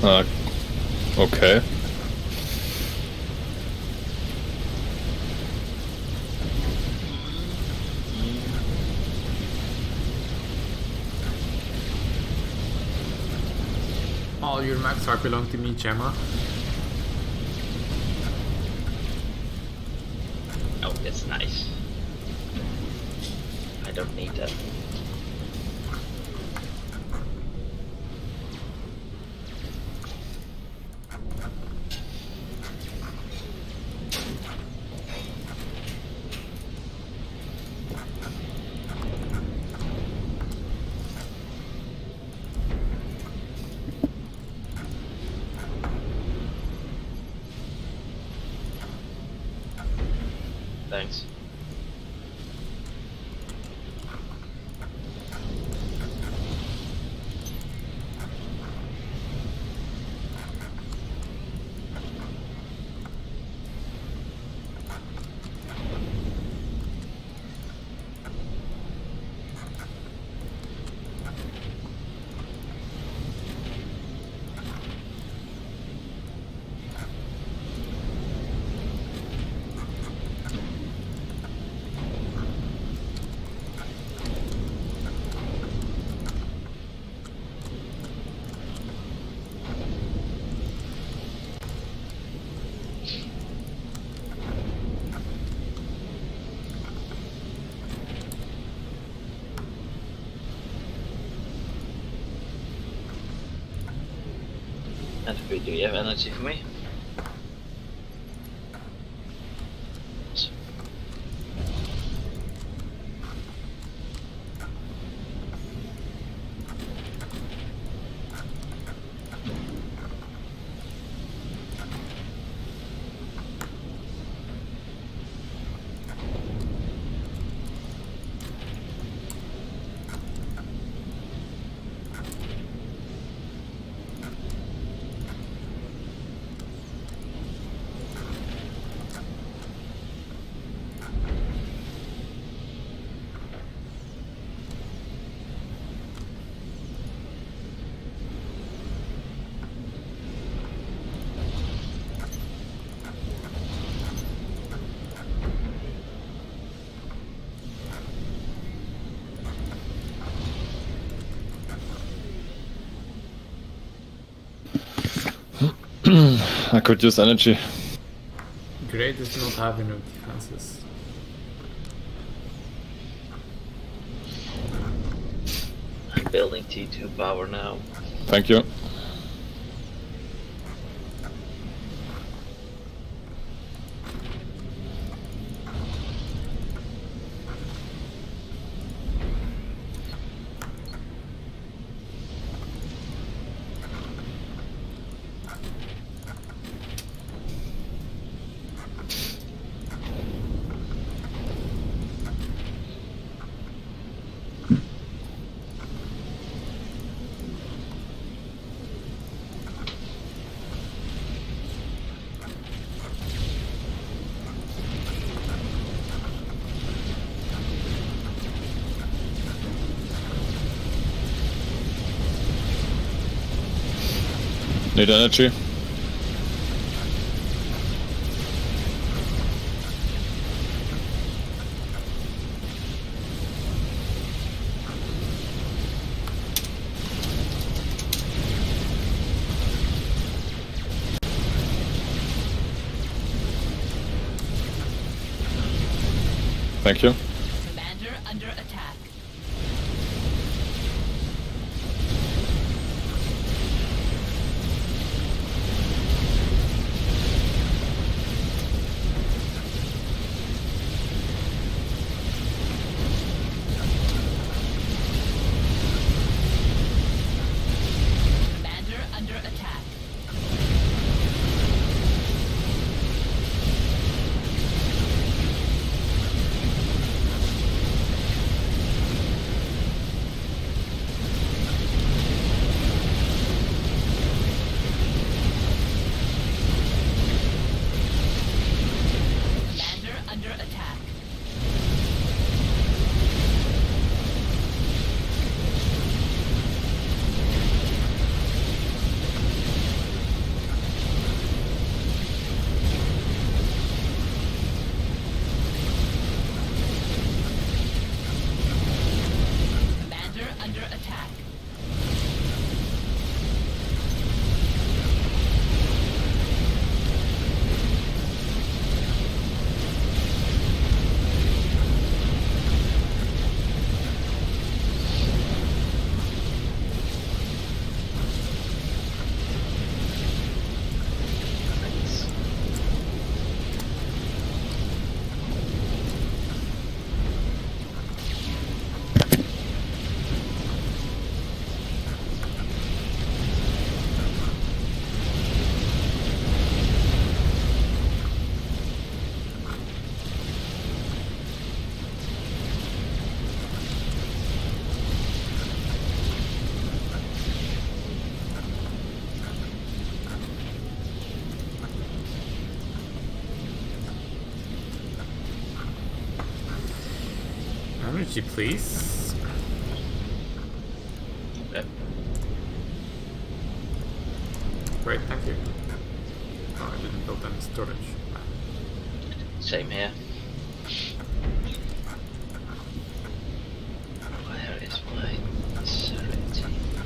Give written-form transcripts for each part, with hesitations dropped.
Okay. All your max are belong to me, Gemma. Oh, that's nice. I don't need that. Thanks. And do you have energy for me? I could use energy. Great does not have enough defenses. I'm building T2 power now. Thank you. Need energy. Thank you. Commander under attack. Commander under attack. attack. Nice. Energy, please. Okay. Great, thank you. Oh, I didn't build any storage. Same here. Where is my Serenity?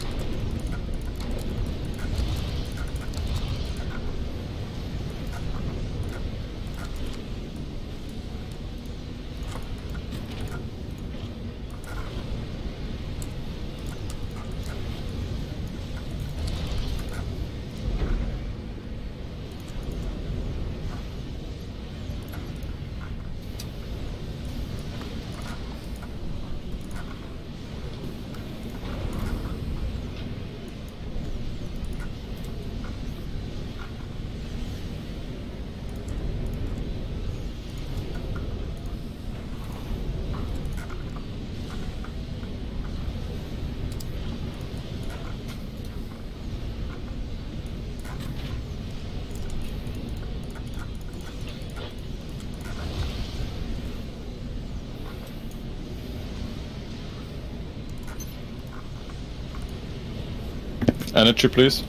Energy, please.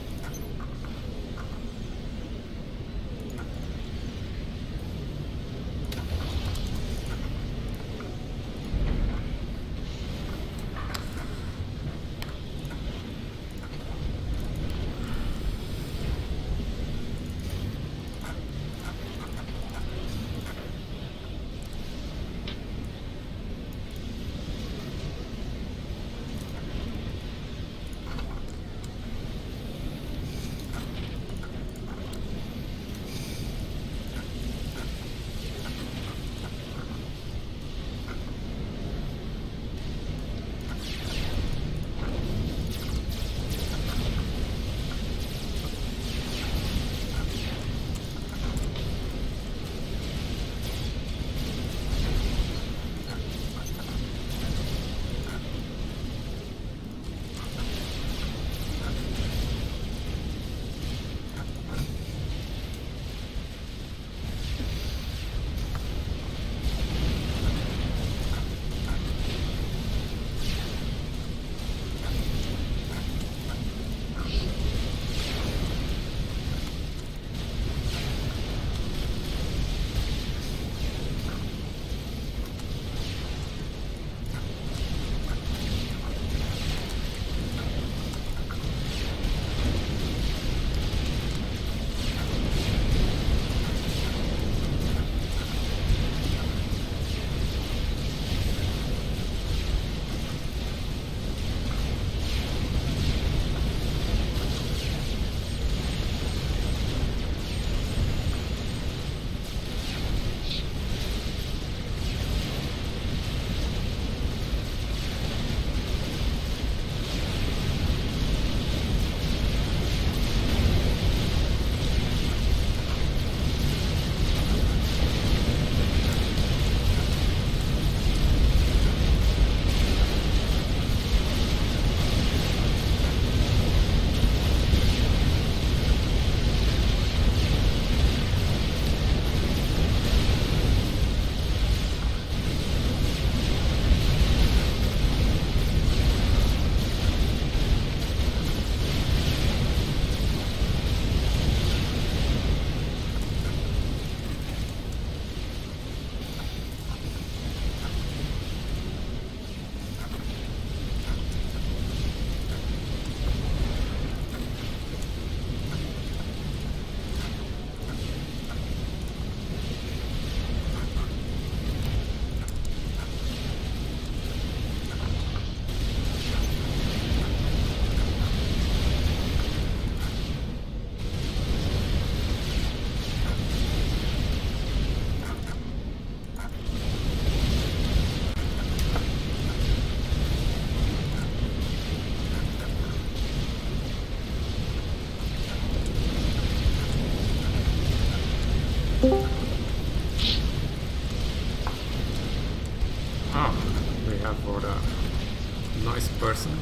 person.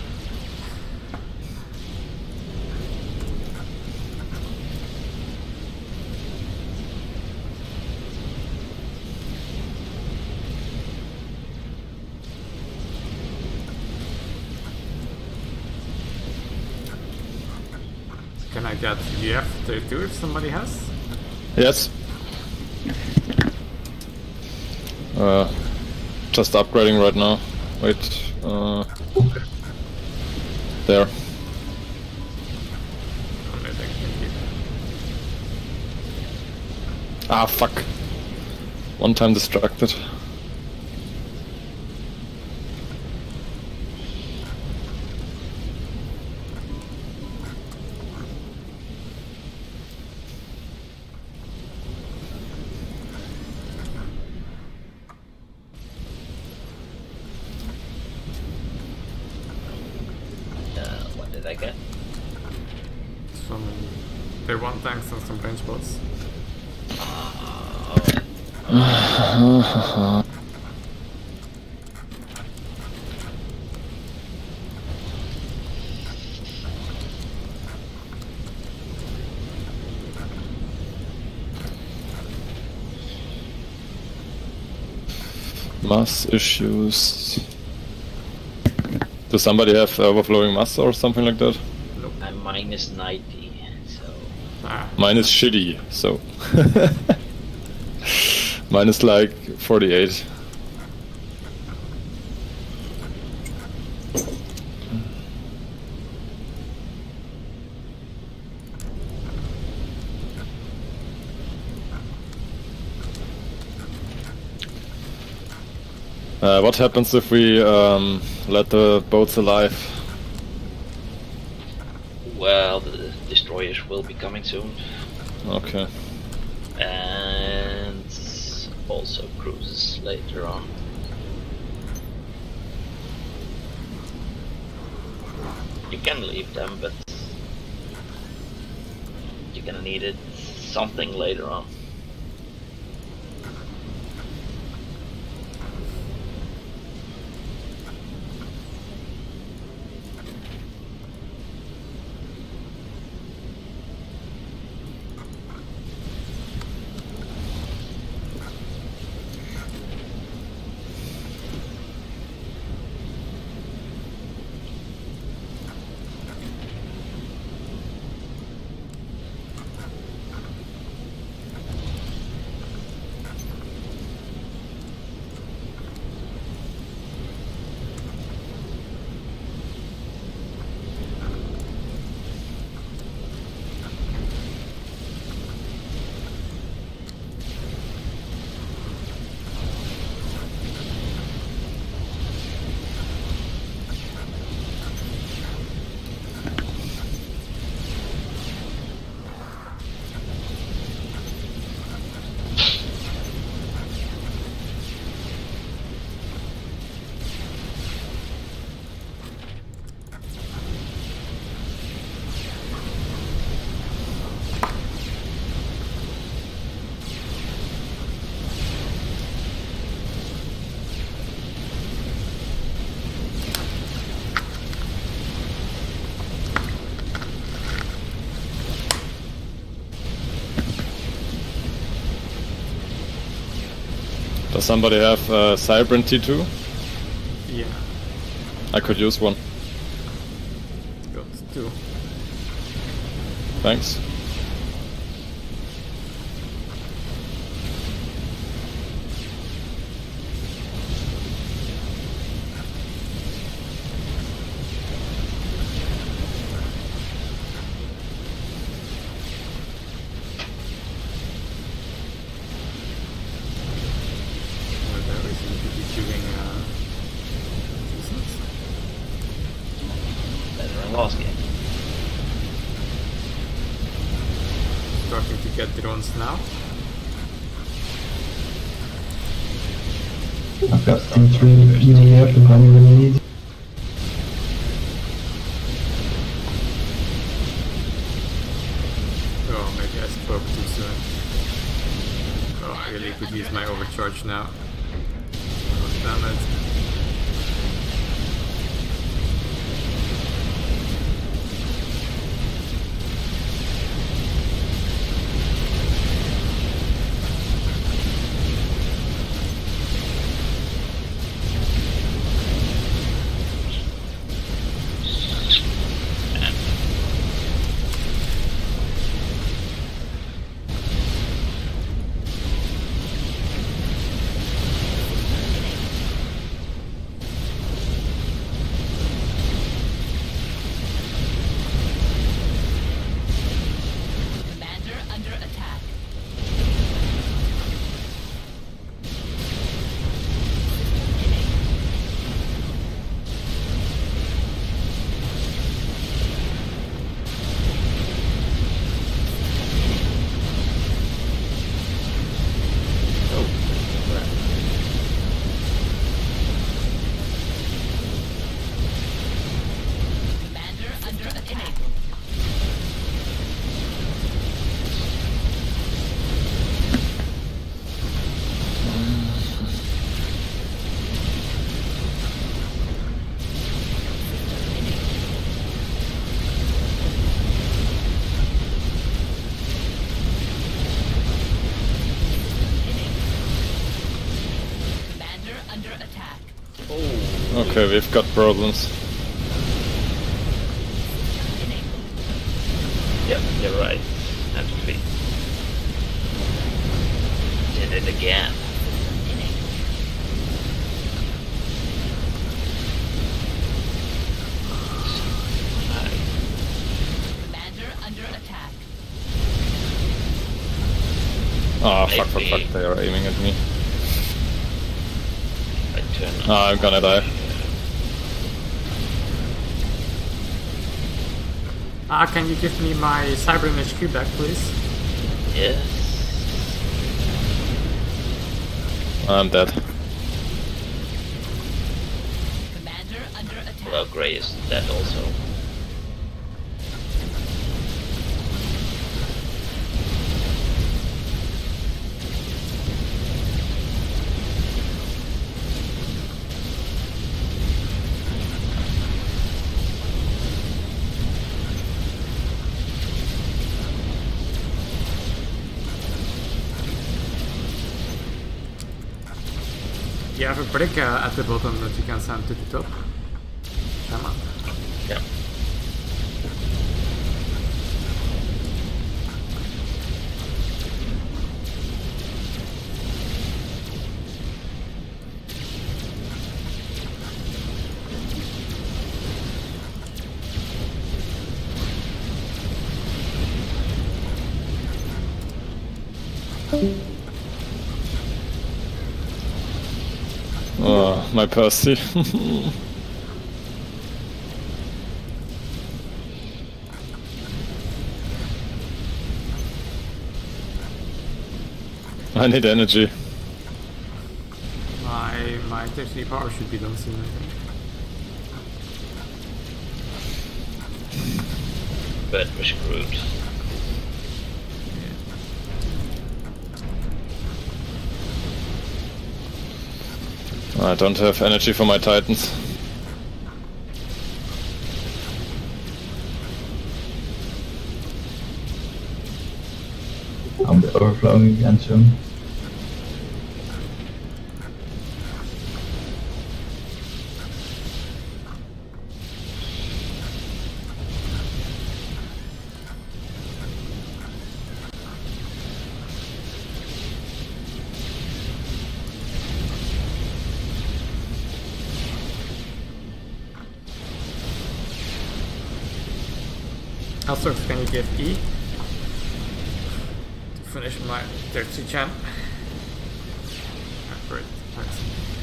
Can I get UF32 if somebody has? Yes. Just upgrading right now. Wait. There. Amazing, thank you. Ah, fuck. One time distracted. What did I get? Some tier 1 tanks and some range bots. Mass issues. Does somebody have overflowing mass or something like that? I'm minus 90, so... Ah, Mine is shitty, so... Mine is like 48. What happens if we let the boats alive? Well, the destroyers will be coming soon. Okay. And also cruises later on. You can leave them, but you're gonna need it something later on. Does somebody have Cybran T2? yeah, I could use one. got 2. Thanks. There is going to be queuing seasons. Better than last game. Starting to get drones now. I've got things really easy up if I'm gonna need. Oh, maybe I spoke too soon. Oh, I really could use my overcharge now. Oh, damn it. Okay, we've got problems. Yep, you're right. Actually. Did it again. Commander under attack. Ah, fuck, they are aiming at me. I turn. Ah, I'm gonna die. Can you give me my Cyber HQ back, please? Yes. I'm dead. Commander under attack. Well, Grey is dead also. You have a brick at the bottom that you can send to the top. Come on. Yeah. Oh, my Percy. I need energy. My intensity power should be done soon, I think. But we're screwed. I don't have energy for my Titans. I'll be overflowing again soon. Also, can you give E to finish my 30 champ? Great, thanks.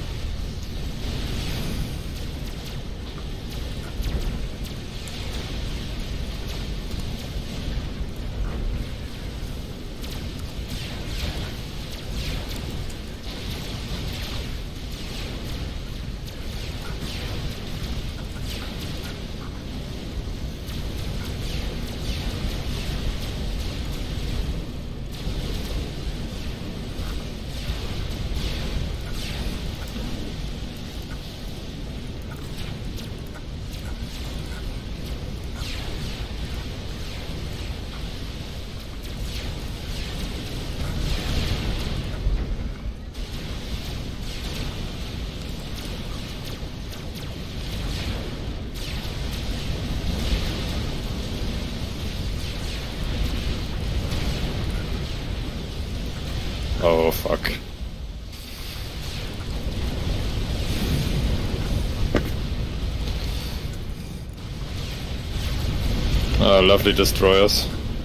Oh, fuck. Lovely destroyers.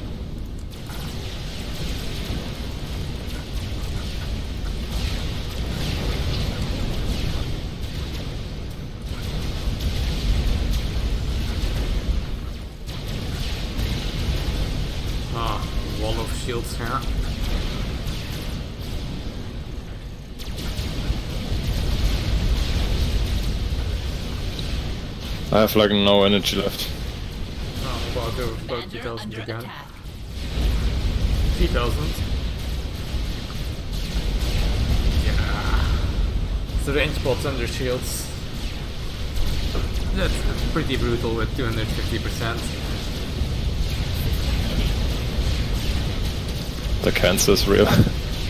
Wall of shields here. I have like no energy left. Oh, well, I'll go about 2000 under again. attack. 3000. Yeah. So range spots under shields. That's pretty brutal with 250%. The cancer is real.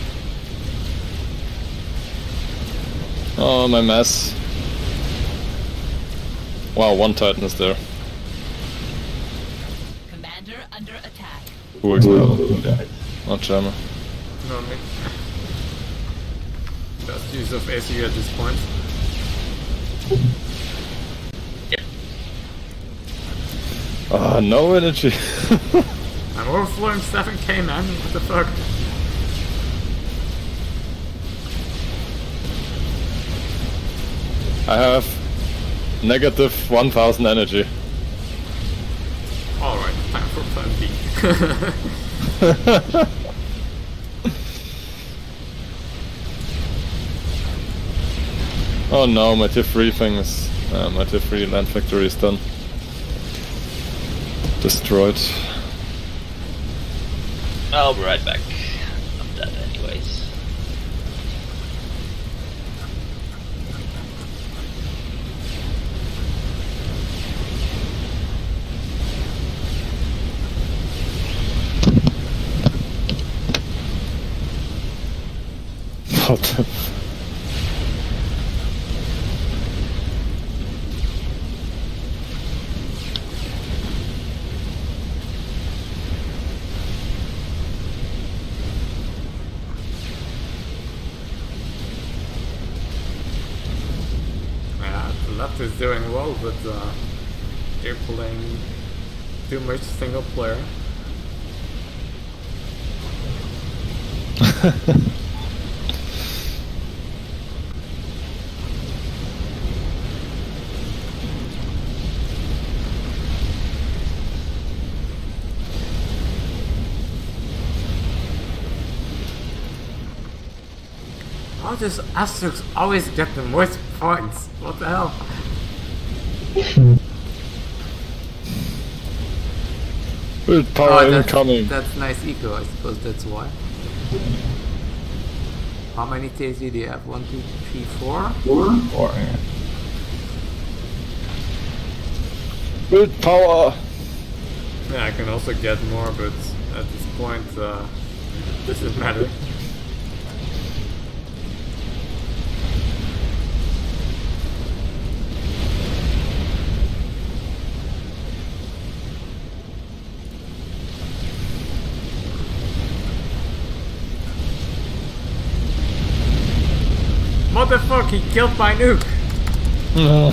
Oh, my mess. Wow, one Titan is there. Commander under attack. Who exploded? Who died? Not Jammer. No, me. Best use of ACU at this point. Ah, no energy. I'm overflowing 7k, man. What the fuck? I have negative 1000 energy. Alright, time for plan B. Oh no, my tier 3 thing is... my tier 3 land factory is done. Destroyed. I'll be right back. I'm dead anyways. What the f- Yeah, the left is doing well, but they're playing too much single player. How does Asterix always get the most points? What the hell? Build power incoming. That's nice eco, I suppose that's why. How many TSD do you have? 1, 2, 3, 4? Or, yeah. Build power. Yeah, I can also get more, but at this point, doesn't matter. What the fuck? He killed my nuke! No.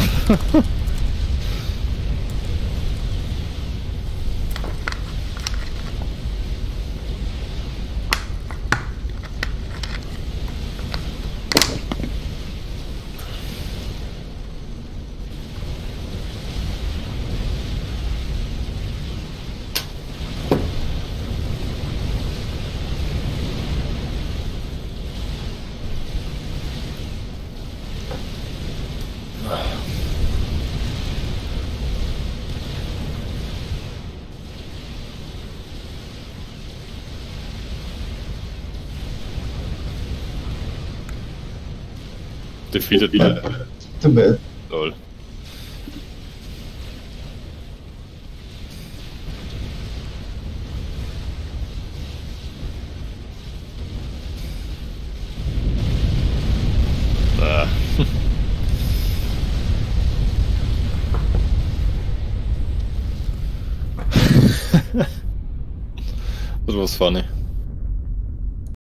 Defeated by Too bad. lol. Ah. That was funny.